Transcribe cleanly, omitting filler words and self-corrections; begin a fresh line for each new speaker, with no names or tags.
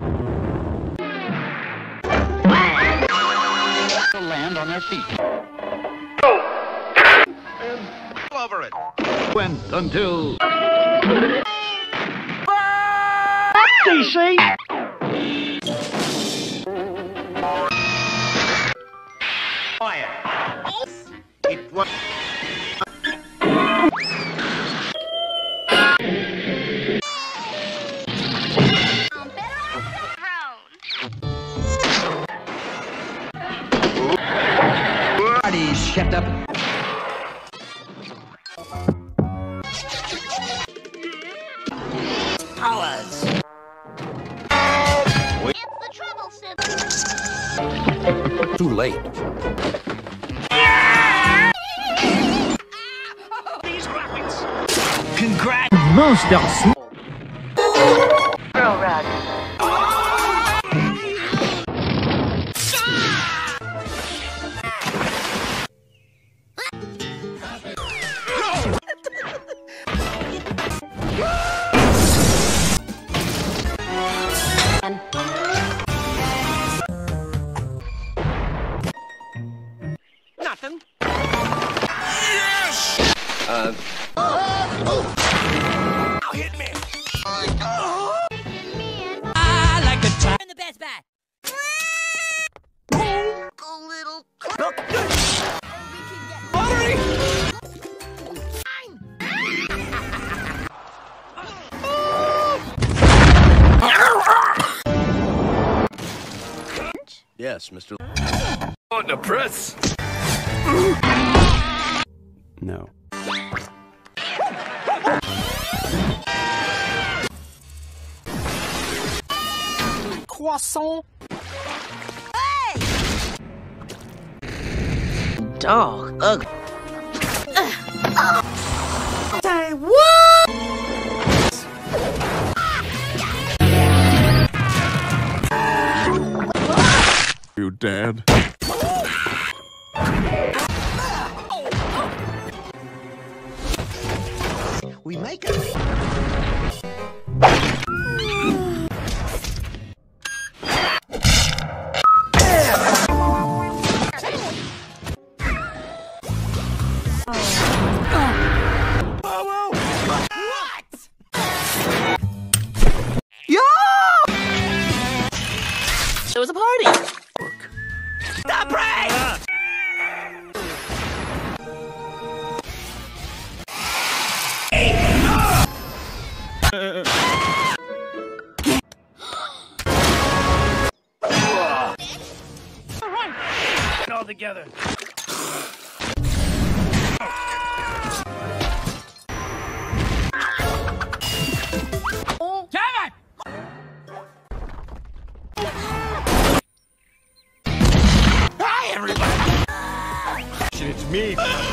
To land on their feet. And over it. Went until... DC! Fire. It was...
Party's kept up. Powers.
It's the trouble system.
Too late.
These graphics.
Congrats.
Monsters.
Girl rug.
Nothing.
Yes!
Now hit me.
I like the time.
In the best bat.
A little. Look. Hurry!
Yes, Mr. On the press. No.
Croissant.
Dog. Ugly.
Say what?
You dad.
We make it.
It was a party. Stop praying!
All together.
Damn it!
Hi, everybody. It's me.